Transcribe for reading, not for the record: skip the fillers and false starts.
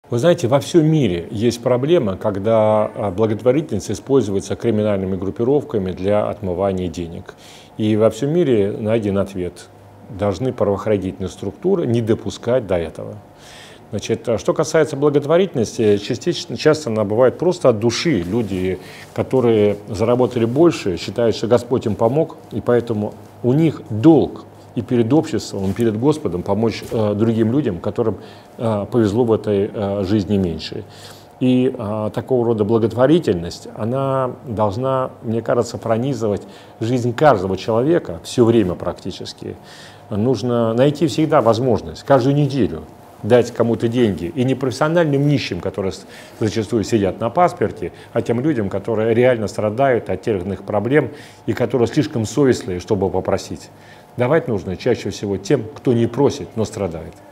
Вы знаете, во всем мире есть проблема, когда благотворительность используется криминальными группировками для отмывания денег. И во всем мире найден ответ. Должны правоохранительные структуры не допускать до этого. Значит, что касается благотворительности, часто она бывает просто от души. Люди, которые заработали больше, считают, что Господь им помог, и поэтому у них долг и перед обществом, и перед Господом помочь другим людям, которым повезло в этой жизни меньше. И такого рода благотворительность, она должна, мне кажется, пронизывать жизнь каждого человека все время практически. Нужно найти всегда возможность, каждую неделю, дать кому-то деньги. И не профессиональным нищим, которые зачастую сидят на паспорте, а тем людям, которые реально страдают от тех или иных проблем и которые слишком совестливы, чтобы попросить. Давать нужно чаще всего тем, кто не просит, но страдает.